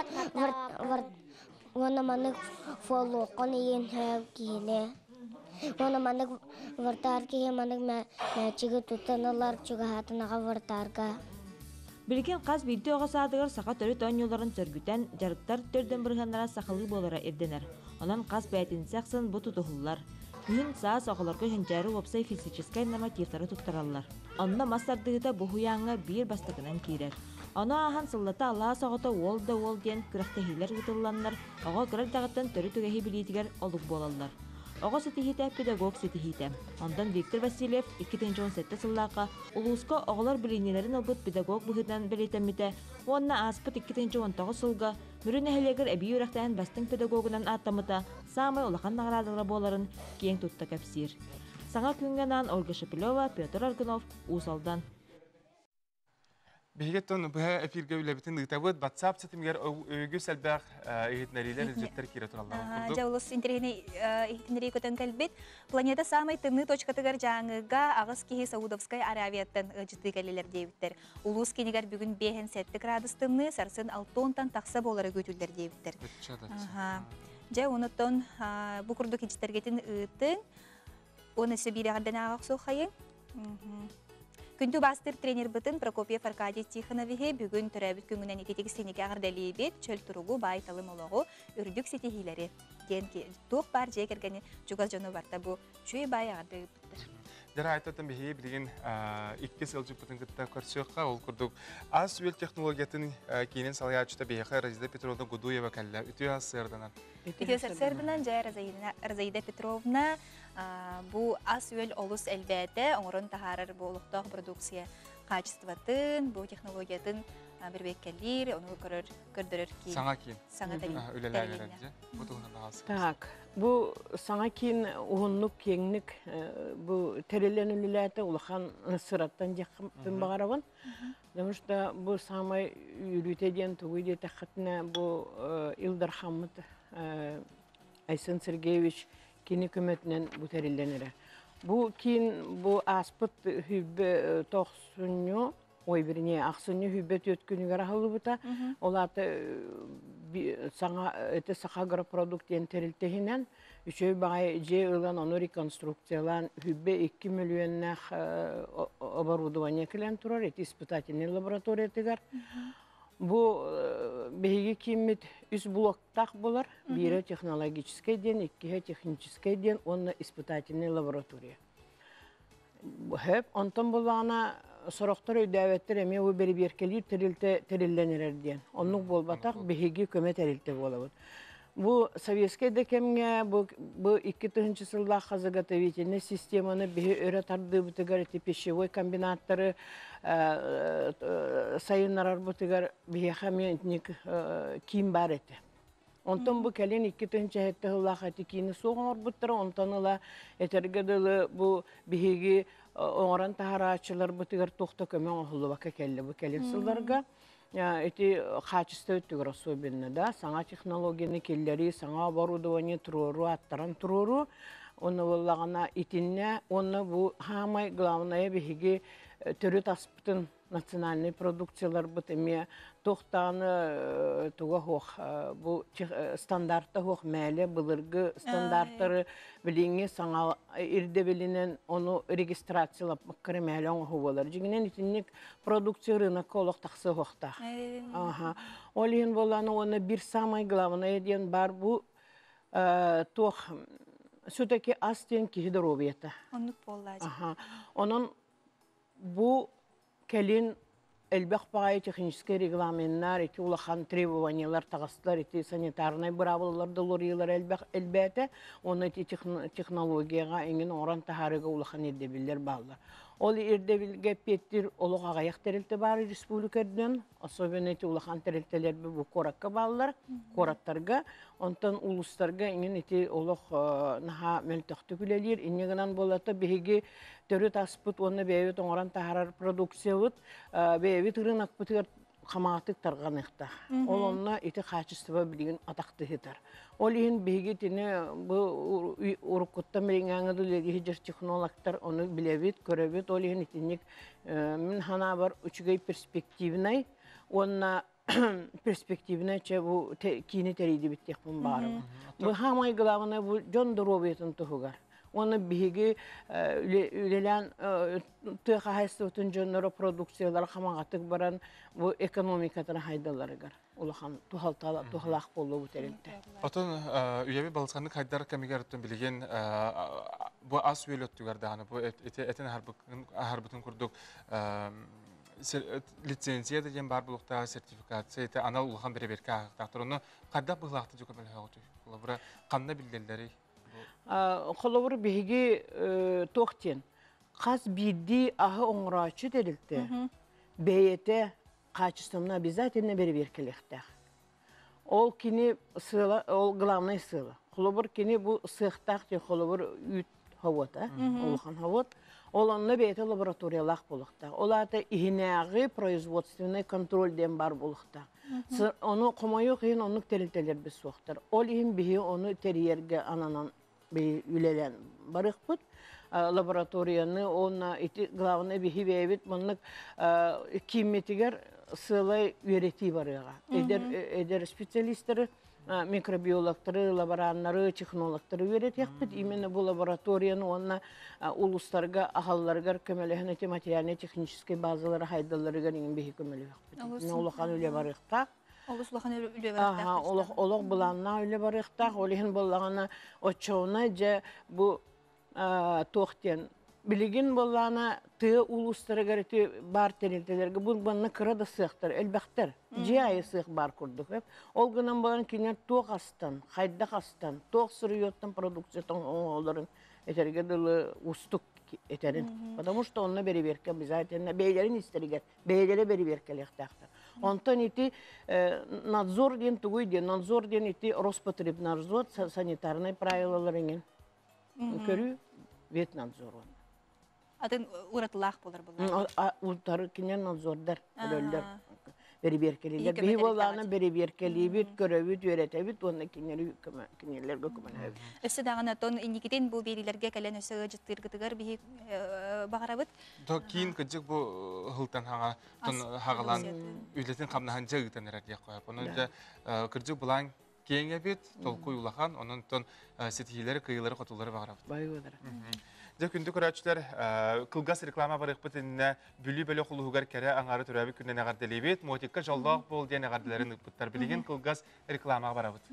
оны манык фолоқын еген хәу кейле. Оны манык вартар кейе, манык мәчігі тұтанылар, чүгі хатынаға вартарға. Билген қаз бейді оға садығыр сақа төрі тон yolların сөргітен жарықтар төрден бірғанлара сақылы болара ерденер. Онан қаз бәйтін сәқсын бұ тұтығылар. Күн саас оғыларға хенчәрі опсай физическай нормативтары тұттаралар. Онна мастардығыда бұхуяңа бір бастығынан кейрер. Оны ахан сыллата Аллаға соғыта ол да ол ден күрәқті хейлер ғытыланлар, оға күрәл дағыттан төрі түгәхи білетігер олық болалар. Оға сетихите педагог сетихите. Ондан Виктор Васильев иккитенче он сетте сыллақа улуска оғылар білінелерін албыт педагог бұхыдан білетеммите, онна аспыт иккитенче он тоғыз сылға мүрін әхелегір әбей үрәқтән бастың педагогынан аттамыта самай олақан нағырадығыра боларын кең тұтта кәпсир. Саңа күнгенан Ольга Шепелева, Петр Аргунов, Усалдан. Бігеттон бұға эфирге үләбітін ұйтабыд, WhatsApp сетімгер өйгі сәлбәқ ехетнәрилер үлжеттер кері тұраллағын күрдік. Жаулыс интерегіне ехетнәрей көтін кәлбет. Планета самай тымны точкатығар жаңыға ағыз кейі Саудовскай Аравияттан жытты кәлелер дейбіттер. Улус кенегер бүгін бейхен сәтті градус тымны сарсын алтонтан тақса болары көтілдер дейбіттер. Жа оныттон бұл күрдік ечтергетін ұйтың, оны сөбейді ғардан ағақ соқайын. Күнді бастыр тренер бұтын Прокопьев Аркадий Тихоновихе бүгін түрәбіт күнгінен екетегі сенеге ағырдалейбет, чөл тұруғу бай талым олығы үрдік сетихилері. Денке тоқ бар жек әргені жүгаз жоны барта бұл чөй бай ағырдай бұттыр. Дәрі айтатын бігей білген икке сылжы бұтын күтті көрсеуққа ол күрдік. Аз өйел технологиятын кейінен салай ачыта бейхай Разида Петровна Гудуева кәлі. Үті аз сырдынан. Үті аз сырдынан жай Разида Петровна бу ас өйел олыс әлбәті оңырын тахарар болуқтақ продукция качестватын, бу технологиятын bir bekkelir, onu gördürür ki. Sana kin. Sana da öyle verdi. Bu da onun ağası. Tak. Bu sana kin uğunluk kenglik bu terellenililerde ulakan sırattan yakın bağıravan. Demiş de bu sama yürüteden tuğuydu takatına bu İldar Hamid Aysen Sergeyevich kini hükümetinden bu terellenire. Bu kin bu aspet hübbe tohsunyu oy birine aksını hübbet ötkünüger halı buta. Olatı sana ete sakagara produktiyen teriltehinen üçü bağay je ılan onu rekonstruksiyalan hübbe iki milyonnak оборудование kilen turar eti ispitательный laboratoriya tigar. Bu behigi kimit üç bloktak bular. Biri технологический ден, iki технический ден, onu ispitательный laboratoriya. Hep ondan bulana soroktar ödəvətlər əməyə o beri berkelir terillenir diyen. Onluk bolbatak behigi köme terilti bolabud. Bu Sovetskiyada kemge bu iki tığıncı sılda hazırgatavительный sistemanı behi öğretardı bu tıgar eti peşevoy kombinatları sayınlar bu tıgar behi hamiyentnik kim bar eti. Ondan bu kelin iki tığıncı hette hıllaq eti kini soğun butları ondan ıla etergadalı bu behigi oran taharaçılar bu tıgar toxta köme oğulu baka kelli bu kelin sıldarga. эти качество өттүгөр особенно, да, саңа технологияны келлери, саңа оборудование туруру, аттаран туруру, оны боллагана итинне, оны бу хамай главное биһиги төрүт аспытын национальный продукциялар бут эме тохтаны туга хох бу стандартта хох мәле былыргы стандарттары билиңе саңа ирде билинен оны регистрациялап маккары мәле оңы болар. Жигинен итинник продукция рынок олық тақсы хохта. Аха. Олин боланы оны бир самый главное ден бар бу тох все-таки астен кихидоровията. Оннук боллажы. Аха. Onun bu kelin elbaq bağay технический регламенттар, эти улахан требованиялар тагыстылар, эти санитарный бравылар долориялар элбақ элбәте, оны эти технологияга эңин оран тахарыга улахан ирдебиллер баллар. Ол ирдебилге петтир олуг агаяк терилте бар республикадан, особенно эти улахан терилтелер бу коракка баллар, кораттарга, онтан улустарга эңин эти олуг наха мөлтөктү күлелер, иннегенан болата биһиги төрүт аспыт, оны бейбит оңоран тахарар продукциябыт, бейбит рынок бытыгар хамаатык тарганыкта. Ол онна ити качество билген атакты хитар. Ол иһин биһиги тине бу уруккутта меңәңгә леги жер технологтар оны билебит, көрөбит. Ол иһин итинник мен хана бар үчүгөй перспективнай, онна перспективнай че бу кини териди биттек бун бары. Бу хамай главное бу жондоробетин тугар. Оны биһиги үлелән тыга хайстытын жоннору продукциялар хамагатык баран бу экономикатына хайдаларыгар. Улахан тухалтала тухалак болу терилте. Отон үйеби балсанны хайдар камигартын билген бу ас үйлөттүгөр даганы бу этен харбытын курдук лицензия деген бар булукта сертификация эте анал улахан береберке агыктактыр. Оны кайда булакты жөкө белгәтү. Була канна билделери Холовыр биһиги тохтен кас бидди ахы оңрачы терилте. Бейете качественно обязательно берберкелехтә. Ол кини сыла, ол главный сыла. Холовыр кини бу сыхтак те холовыр үт хавата, олхан хават. Ол онны бейете лабораториялах булыкта. Олата ихнәгы производственный контроль ден бар булыкта. Оны комойу кыйын онны терилтелер без суктар. Ол ихин биһи оны терьерге ананан үлелен барықпыт, лабораторияны, оны главный біхи бейбет, мұнық кимметігер сылай үйрети барыға. Эдер специалисттары, микробиологтары, лабораннары, технологтары үйрети яқпыт. Именно бұл лабораторияны оны улустарға, ағалларғар көмеліғін әте материальный технический базалары хайдаларыға деген біхи көмелі яқпыт. Олыған үле барықта. Олус улахан үле барыктак. Аха, олог олог буланна үле барыктак, олиһин боллагана очоуна же бу тохтен билигин боллана ты улустарыгар ти бар терилтелерге бу банна кырада сыктар, элбактар. Жай сык бар курдук. Ол гынан болан кинер тох астан, хайда астан, тох сырыйоттан продукциятан оңолорун этерге дылы устук этерин. Потому что онна бериберке обязательно бейлерин истеригер, бейлере бериберкелектактар. Онтан ити надзор ден тугуй ден, надзор ден ити Роспотребнадзор санитарный правилаларыңын. Көрү вет надзор. Атын уратылах болар булар. Ултары кинен надзордар, өлөлдөр. Бериберкелилер. Бей боланы бериберкелибит, көрөбүт, өретебит, онна кинелер кинелерге көмөнөбүт. Өсө дагана тон иникитен бу берилерге келен өсө жыттыргытыгар бии багарабыт. То кийин кыжык бу хылтан хага тон хагалан үйлетен камнахан жыгытан эрек коюп. Онун да кыржык булан кеңе бит, толкуй улахан, онун тон сетихилери, кыйылары, котулары багарабыт. Байгыдар. Күнді көрәтшілер қылғас реклама бар ұқпытынына бүлі-бөлі құлығығар кәрі аңары түрәбі күннен ағар дәлебет, мотикка жолдақ бол ден ағар дәлерін ұқпыттар білеген қылғас реклама бар абыт.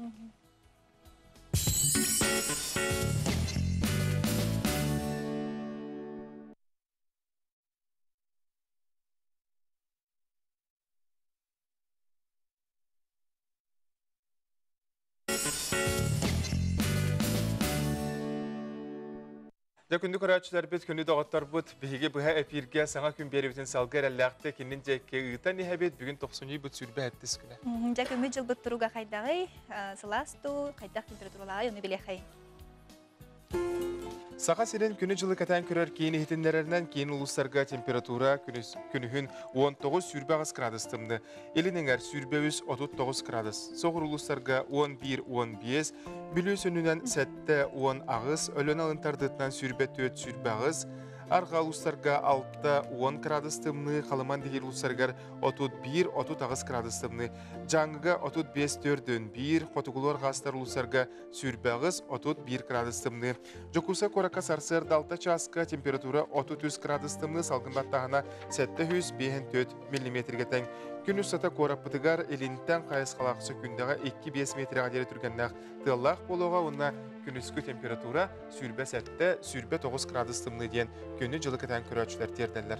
Күнді көрәтшілер біз күнді доғыттар бұд, бігі бұға әпирге саңа күн беребетін салғар әлләқті кеннен жәкке ұғытан ехәбет бүгін тоқсыны бұд сүрбі әттіс күні. Жәк үміт жыл бұд тұруға қайдағай, сыласту, қайдақ температуралағай, оны біле қай. Сақа сирен күні жылы кәтән көрер кейіні хитіндерерінен кейін ұлыстарға температура күніхін он тоғыз сүрбе ағыз градустымды. Елініңер сүрбе үз отыз тоғыз градус. Соғыр ұлыстарға он бір он бес, білөс өнінен сәтті он ағыз, өлін алынтардытынан сүрбе төт сүрбе ағыз, Арға ұлыстарға алты он градустымны, қалыман дегер ұлыстарғар отыз бір отыз ағыз градустымны, жаңыға отыз бес төрден бір, қотығылар ғастар ұлыстарға сүрбе ағыз отыз бір градустымны. Жокуса қорақа сарсыр далта часқа температура отыз үш градустымны, салғындаттағына сәтті жүз бес миллиметрге тәң. Күн ұстата қораппытығар елінттен қайыз қалақсы күндіға екі бес метрға дері түргеннақ тыллақ болуға онына күнүскү температура сүрбе сәтті сүрбе тоғыз градустымны дейін күнні жылы кәтен көрәтшілер тердәлер.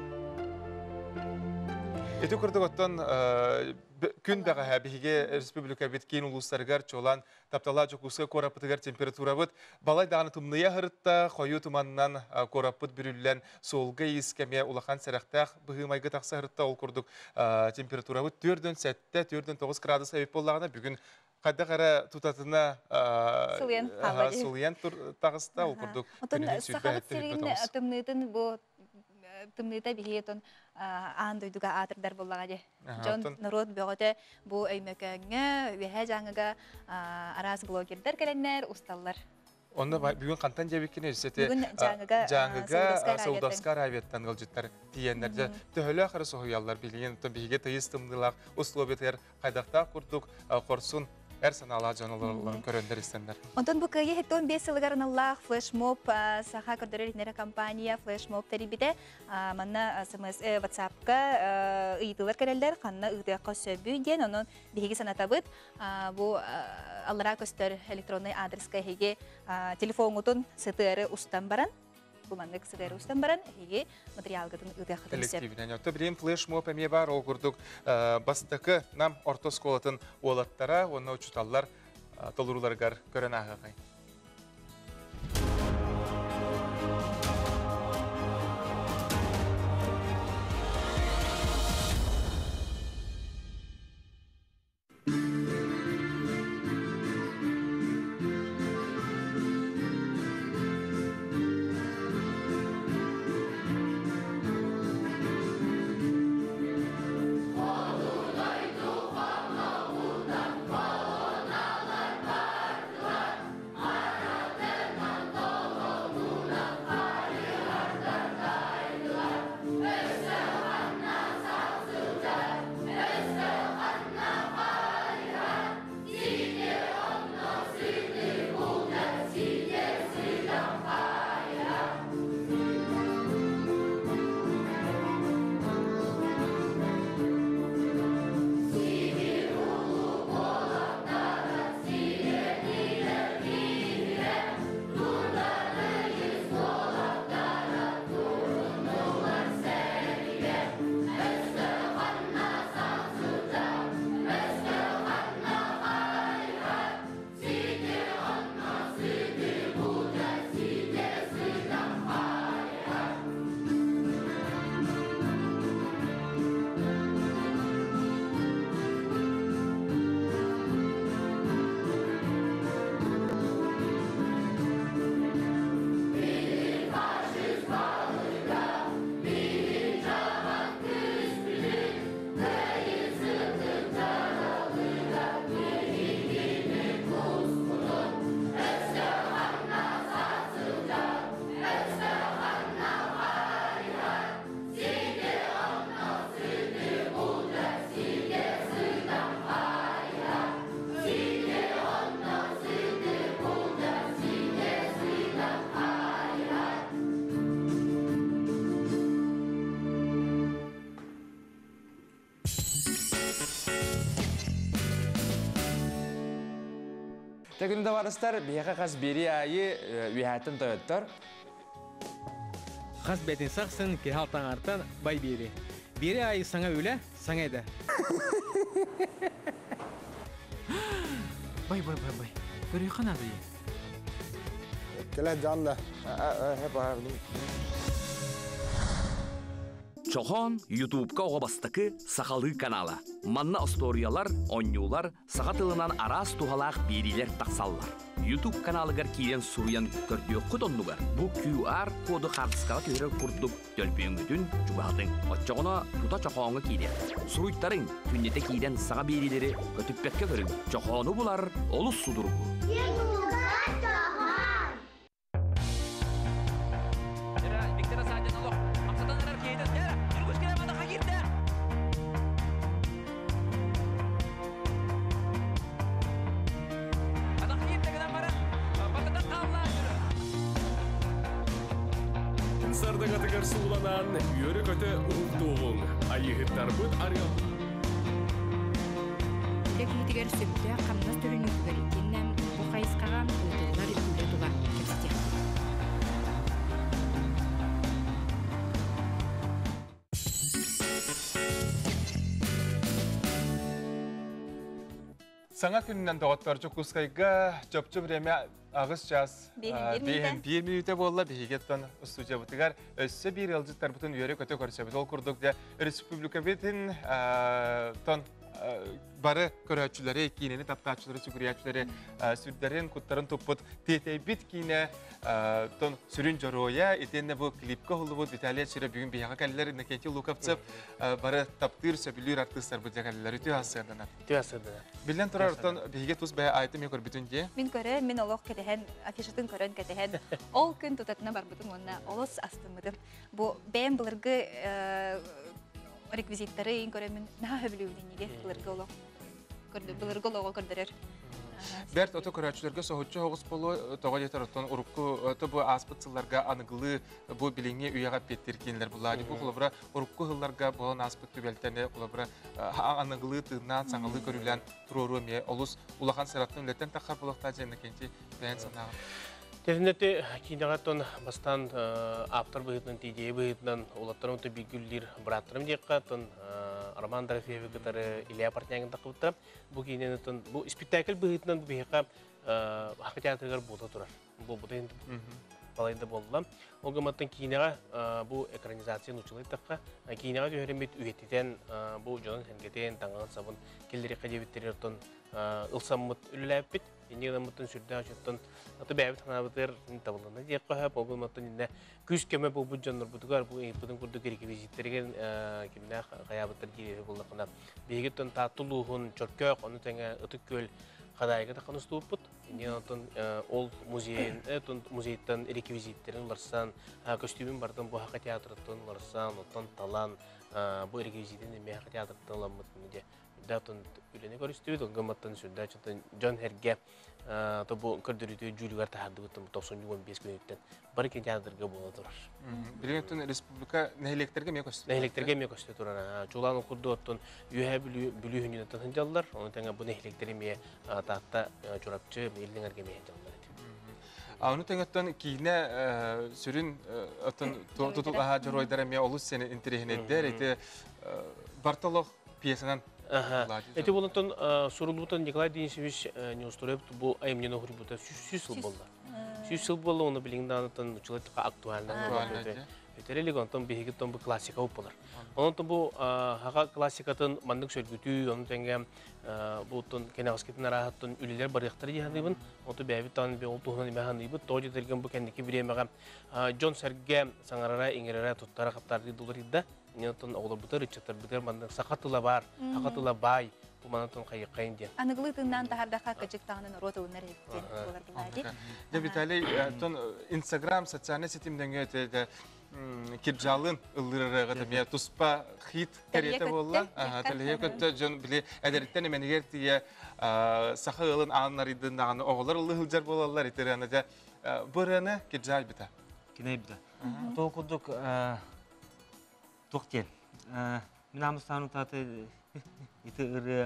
Эти көрдік оттан күн бәға әбіге республика беткен ұлыстарғар чолан таптала жокусы корапытығар температура бұд. Балай дағаны тұмныя ғырытта, қойы тұманынан корапыт бүрілілен солғы ескеме улахан сәріқтақ бұғымайғы тақса ғырытта ол көрдік температура бұд. төрден сәтті, төрден тоғыз градус әбіп болағына бүгін қайда қара тұтатына сұлиян тағыста ол көрдік. Тымныта бихетон аан дойдуга атырдар боллага же. Жон народ бөгөтө бу өймөкөнгө, веһе жаңыга араз блогердер келеннер, усталлар. Онда бүгүн кантан жебеккене сете жаңыга Саудовска Аравияттан кылжыттар тиендерде төхөлө ахыры сохуяллар билген то биге тыйыстымдылак условиятер кайдакта курдук корсун әр санала жаналарын көрөндер истендер. Онтон бу кыйы хеттон бес сылыгарын Аллах флешмоб саха көрдөрөр итнере компания флешмоб терибите манна смс WhatsApp-ка ыйтылар керелдер канна ыдыкка сөбү ден онун биги санатабыт бу аллара көстөр электронный адреска хеге телефонутун сытыры устан баран Буманнык сыгары устан баран, хеге материалгатын ыдыақы тәлісер. Коллективінен өтті білем флешмоб әме бар, ол күрдік бастықы нам орта сколатын олаттара, оны ұчыталар толыруларғар көрін ағағай. Тегінде барыстар, бияға қаз бері айы үйәттін тойыттар. Қаз бәтін сақсын, кехалтан артан бай бері. Бері айы саңа өлі, саңа еді. Бай, бай, бай, бай. Көрі қанады е? Келе жанды. Чохон ютубка оға бастықы Сақалы каналы. Манна историялар, онюлар, саға тылынан арас тухалақ берилер тақсаллар. YouTube kanalыгар киен суруян көрдүө кудоннугар. Бу Q R коду картыскага төрөр курдук төлпөңүтүн жубаатын. Оччогона тута чохоңу киде. Суруйттарын күннете кийден сага берилери көтүппекке көрүн. Чохону булар олус судургу. Сардагатыгар сууланан үйөрі көті ұлттуғын. Айығыттар бұд арыл. Текнитигер сөпті қамнас түрін үкігері кеннен бұқайысқаған ұлтығылар үлі тұла кепсте. Саңа күнінен тоғыттар жүкускайға жөп-жөп реме ағыз жаз бейін бейін бейіте болла бейгеттен студия бұтығар өссі бір елжіттар бұтын үйері көте көрсебет. Ол күрдік де республика бетін тон бары көрәтшілері, кейінені таптатшылары, сүгіриятшілері сүрдерін, құттарын тұппыт тетей бит кейіне тон сүрін жороя, етенне бұл клипка ғылы бұд Виталия Шире бүгін бейяға кәлілер, Иннокентий Луковцев бары таптыр сөбілер артыстар бұд кәлілер үті асырдана. Үті асырдана. Білден тұрар тон бейге тұз бәй айты мен көр бүтін де? Мен көрі, мен олық кәтіген, афишатын көрін кәтіген, ол күн тұтатына бар бұтын онына олыс астымыдым. Бұл бәйін бұлырғы реквизиттары ең көремін наға өбілеуінеге бұлырғы олық. Бұлырғы олығы көрдірер. Бәрт ото көрәтшілерге соғытшы оғыз болу тоға жетер оттан ұрыққы өті бұл аспытсыларға анығылы бұл біліңе үйеға петтеркенлер бұлады. Бұл құлабыра ұрыққы ғылларға болан аспыт түбелтені құлабыра анығылы тығынан саңылы көрілен тұрору ме олыс ұлақан сараттың үлеттен таққар болықта жайына кенте бәйін санағын. Тезінетті кейінағаттан бастан автор бұғытынан, тейдей бұғытынан олаттарын өті бігілдер біраттырым дейққатын Роман Дорофееві ғытары Илья Партнягын тақыбыттырам. Бұл кейінен бұл спектакль бұғытынан бұғыға хақы театрығар болта тұрар. Бұл бұда енді балайында болдылам. Ол ғыматтан кейінеға бұл экранизацияны ұчылай таққа. Кейінеға түйерімет үйеттен бұл жонын сәнгетен таңғын сабын келдері қадебеттері ылсаммыт үліләп бет. Енеген мұттын сүрді ашыттын аты бәйбіт қанабытыр табылына дейік қойып, оғыл мұттын енді күз кеме бұл бұд жанныр бұдығар, бұл бұдың күрді кереке визиттерген кеміне қаябыттыр дейірі болдықына. Бейгеттен татылуғын чөркөк, оны тәңе ұтық көл қадайығы таққан ұстуып бұд. Енеген ол музейттен ереке визиттерін ұларсан, көстюмін бардың бұл хақы театрыттың ұларсан, оттан талан, бұл ереке визиттен еме хақы театрыттың ұламытын де. Датон үлені көрістіуді, ғыматтан сүрді ачыттан Джон Херге бұл көрдіріті жүлігар тағарды бұттың тоқсан он бес күн өттен бір кен театрға бола тұрар. Біліңеттен республика нәйлектерге ме көсті? Нәйлектерге ме көсті тұрар. Чуланы құрды оттын үйе бүлі хүнен өттін жалдар, оны тәңі бұл нәйлектері ме тақта чұрапчы елдің әрге ме жалдар еді. Оны тәңеттен кейіне сүрін тұтыл аға жұройдары ме олыс сені интерегін еддер, Бартолог пьесанан Эти болантан сурулбутан Николай Денисович не устроит бұл айымнен оғыр бұта сүз сыл болды. Сүз сыл болды, оны біліңді анытан ұчылайтыға актуальна. Өтерелік онтан бейгеттен бұл классика өп болар. Онтан бұл хаға классикатын мандық сөлгүтүй, оны тәңге бұлтын кенағызкетін арағаттын үлілер барықтары дейханыбын. Онты бәйбіт тағын бе ол тұғынан емеғаныбы. Тоғы жетерген бұл кәндекі біремеға Джон Сәрге саңарара, еңерара, тұттара қаптарды долар еді. Нетон олар бұтыр, үтчеттер бұтыр, мандың сақатыла бар, сақатыла бай, бұл манатон қайыққайын ден. Анығылы тыңнан тағардақа көжік тағының рота өнер еттен болар бұлады. Виталий, Инстаграм, социальный сетімден өтеді кепжалын ұлырырығы дәме тұспа хит кәреті болла. Тәліге көтті жон біле әдеріттен еменігер тие сақы ұлын аңынар едіндағаны оғылар ұлы ұлжар болалар етері әнеде. Бұрыны кепжал біта? Кеней біта. Тоғы күрдік Тоқтен. Мен амыстаның таты еті үрі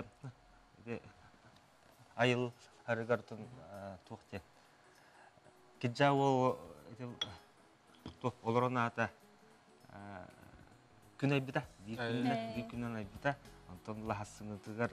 айыл әрігартын тоқтен. Кеджа ол оларына ата күн айбіта, бір күннен айбіта. Антон лахасыны тұғар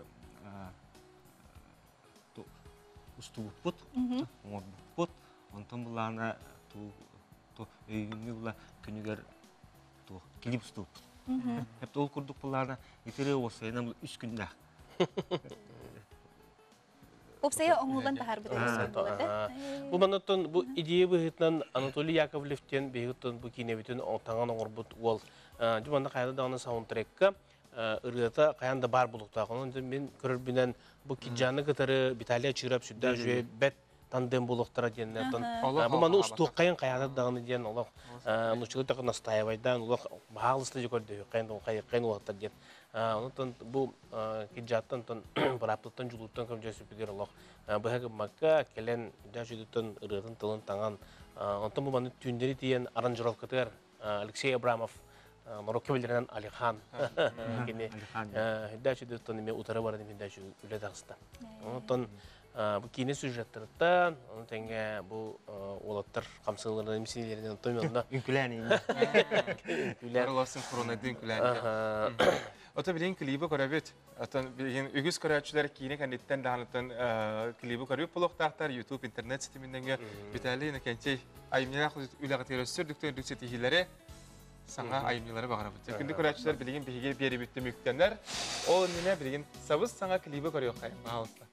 ұсту бұт, оңыр бұт. Антон бұлағына өйгімі бұла күнігер келіп ұсту. Әпті ол күрдік бұларына етері осы айынан бұл үш күнді. Опсая оңулан тахар бутын болады. Бу манаттан бу идея быһытнан Анатолий Яковлевтен быһыттан бу кинебитин таңан оңорбут ол. Жуманда кайда дагы саундтрекка ырыта каянда бар булукта. Онун мен көрүрбүнен бу киджаны кытары Виталия чырап сүддө жүйе бет тандем булуктара дегенден. Бу маны устук кайын каянда дагы деген Аллах нучулы так настаивайдан Аллах баалыслы көрдү. Кайын кайын кайын уактар деген. Онтон бу киджаттан тон бараптан жулуттан көмжөсүп бигер Аллах. Быһагы макка келен дашыдыттан ырытын тылын таңан. Онтон бу маны түндери тиен аранжировкатыр Алексей Абрамов Мороккебелеринен Алихан. Кене дашыдыттан эме утары бар деп дашы үле дагыста. Онтон бу кине сюжеттарда оны теңге бу олаттар камсылырын мисилеринен томонда Үнкүләни. Үләрласын коронадын күләни. Ota bilin klibi körübüt. Atan bilin ügüs körüçüler kiyine kanitten dağınıtın klibi körüp buluktaktar YouTube internet siteminden bitali nekenti ayımlara ülağı terörsürdükten düksetihileri sana ayımlara bağırabıt. Yakında körüçüler bilin bir biri bitti müktenler. O nene bilin sabız sana klibi körüyor kayın. Bağlısta.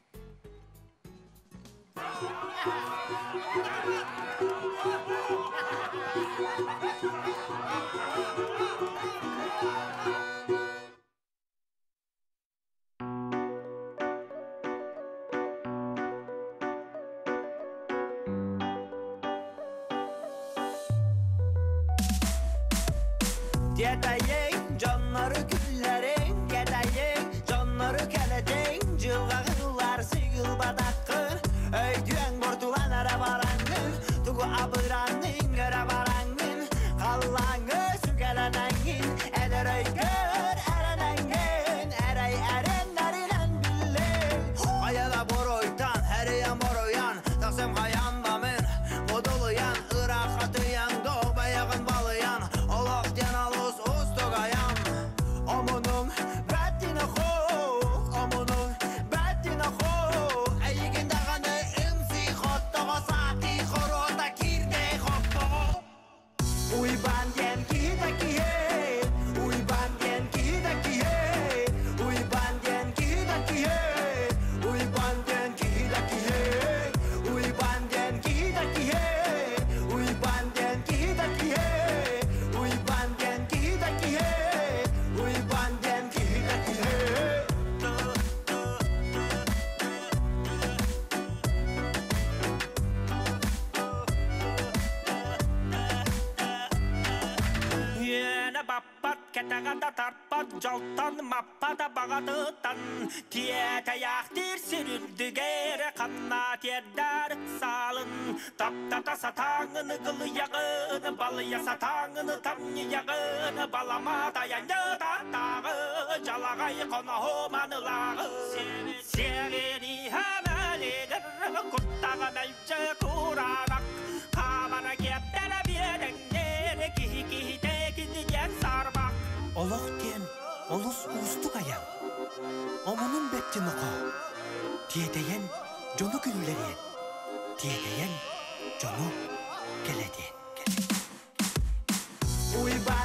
Gedayın canları güllerin, gedayın canları keledeyin, cılgağılar sigil badakı, öydüyen bortulan arabarangın, tugu abıranın arabarangın, kallangı sügelenengin, eder öykür erenengin, erey erenlerinden bilin, ayada boroytan, heriyen boroyan, taksem kayan damın, moduluyan, ırak atıyan, doğ bayağın balıyan, olak diyen alus ustogayan, omunun bettine ho, omunun bettine ho, eygin dağını ımsi hottoğa saati horota kirde hotto. Uy bandyen kita kihe, uy bandyen kita kihe, uy bandyen kita kihe, uy bandyen kita kihe, uy bandyen kita kihe, uy bandyen kita kihe, uy bandyen kita kihe, uy bandyen kita kihe. Yine bappat ketaganda tarpat jaltan mappata bagadıtan tiyete yaktir sürüldü gere kanna tiyeddar salın taptata satağını gılı yağını balıya satağını tamni yağını balama dayandı tatağı calagayı kona homanılağı seveni hamalidir kuttağı belce kuranak kamana keptere biyedenleri kihi kihi tekini yen sarmak Allah diyen olus ustu kayan, omunun bettin oka, diyedeyen conu güllerien, diyedeyen conu gelediyen. Uy ba